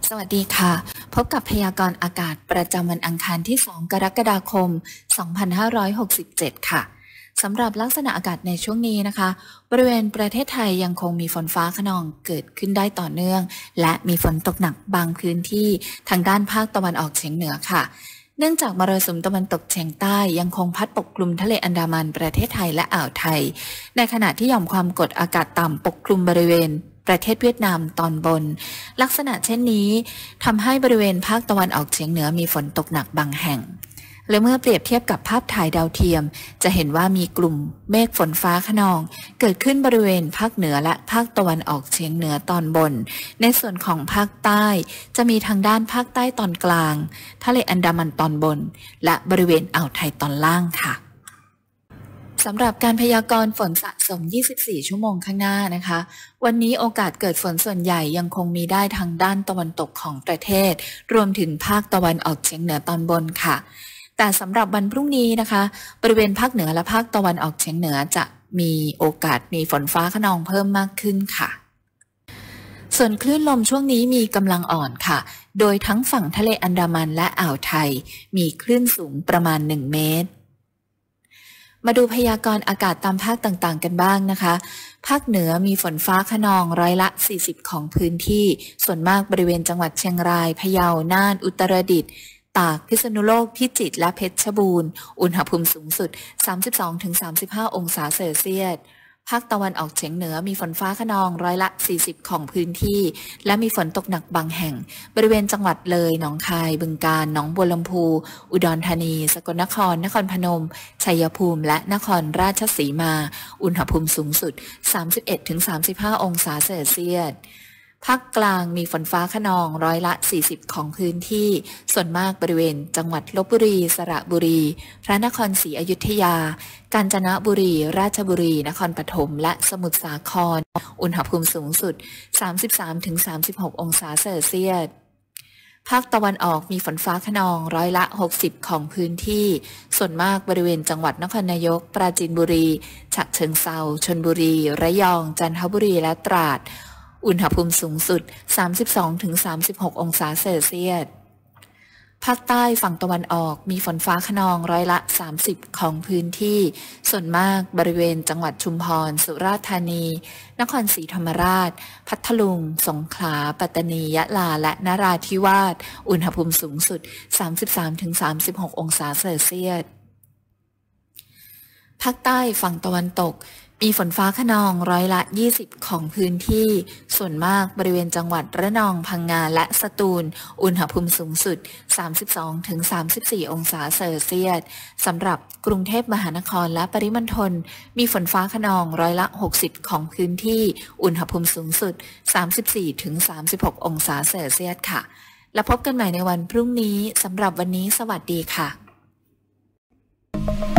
สวัสดีค่ะพบกับพยากรณ์อากาศประจำวันอังคารที่ 2 กรกฎาคม 2567 ค่ะสำหรับลักษณะอากาศในช่วงนี้นะคะบริเวณประเทศไทยยังคงมีฝนฟ้าคะนองเกิดขึ้นได้ต่อเนื่องและมีฝนตกหนักบางพื้นที่ทางด้านภาคตะวันออกเฉียงเหนือค่ะเนื่องจากมรสุมตะวันตกเฉียงใต้ยังคงพัดปกคลุมทะเลอันดามันประเทศไทยและอ่าวไทยในขณะที่หย่อมความกดอากาศต่ำปกคลุมบริเวณประเทศเวียดนามตอนบนลักษณะเช่นนี้ทำให้บริเวณภาคตะวันออกเฉียงเหนือมีฝนตกหนักบางแห่งและเมื่อเปรียบเทียบกับภาพถ่ายดาวเทียมจะเห็นว่ามีกลุ่มเมฆฝนฟ้าคะนองเกิดขึ้นบริเวณภาคเหนือและภาคตะวันออกเฉียงเหนือตอนบนในส่วนของภาคใต้จะมีทางด้านภาคใต้ตอนกลางทะเลอันดามันตอนบนและบริเวณอ่าวไทยตอนล่างค่ะสำหรับการพยากรณ์ฝนสะสม 24 ชั่วโมงข้างหน้านะคะวันนี้โอกาสเกิดฝนส่วนใหญ่ยังคงมีได้ทางด้านตะวันตกของประเทศรวมถึงภาคตะวันออกเฉียงเหนือตอนบนค่ะแต่สำหรับวันพรุ่งนี้นะคะบริเวณภาคเหนือและภาคตะวันออกเฉียงเหนือจะมีโอกาสมีฝนฟ้าคะนองเพิ่มมากขึ้นค่ะส่วนคลื่นลมช่วงนี้มีกำลังอ่อนค่ะโดยทั้งฝั่งทะเลอันดามันและอ่าวไทยมีคลื่นสูงประมาณ1 เมตรมาดูพยากรณ์อากาศตามภาคต่างๆกันบ้างนะคะภาคเหนือมีฝนฟ้าคะนองร้อยละ40ของพื้นที่ส่วนมากบริเวณจังหวัดเชียงรายพะเยาน่านอุตรดิตถ์ตากพิษณุโลกพิจิตรและเพชรบูรณ์อุณหภูมิสูงสุด 32-35 องศาเซลเซียสภาคตะวันออกเฉียงเหนือมีฝนฟ้าคะนองร้อยละ40ของพื้นที่และมีฝนตกหนักบางแห่งบริเวณจังหวัดเลยหนองคายบึงกาฬหนองบัวลำพูอุดรธานีสกลนครนครพนมชัยภูมิและนครราชสีมาอุณหภูมิสูงสุด 31-35 องศาเซลเซียสภาคกลางมีฝนฟ้าคะนองร้อยละ40ของพื้นที่ส่วนมากบริเวณจังหวัดลพบุรีสระบุรีพระนครศรีอยุธยากาญจนบุรีราชบุรีนครปฐมและสมุทรสาครอุณหภูมิสูงสุด 33-36 องศาเซลเซียสภาคตะวันออกมีฝนฟ้าคะนองร้อยละ60ของพื้นที่ส่วนมากบริเวณจังหวัดนครนายกปราจีนบุรีฉะเชิงเทราชลบุรีระยองจันทบุรีและตราดอุณหภูมิสูงสุด 32-36 องศาเซลเซียสภาคใต้ฝั่งตะวันออกมีฝนฟ้าคะนองร้อยละ30ของพื้นที่ส่วนมากบริเวณจังหวัดชุมพรสุราษฎร์ธานีนครศรีธรรมราชพัทลุงสงขลาปัตตานียะลาและนราธิวาสอุณหภูมิสูงสุด 33-36 องศาเซลเซียสภาคใต้ฝั่งตะวันตกมีฝนฟ้าคะนองร้อยละ20ของพื้นที่ส่วนมากบริเวณจังหวัดระนองพังงาและสตูลอุณหภูมิสูงสุด 32-34 องศาเซลเซียสสำหรับกรุงเทพมหานครและปริมณฑลมีฝนฟ้าคะนองร้อยละ60ของพื้นที่อุณหภูมิสูงสุด 34-36 องศาเซลเซียสค่ะแล้วพบกันใหม่ในวันพรุ่งนี้สำหรับวันนี้สวัสดีค่ะ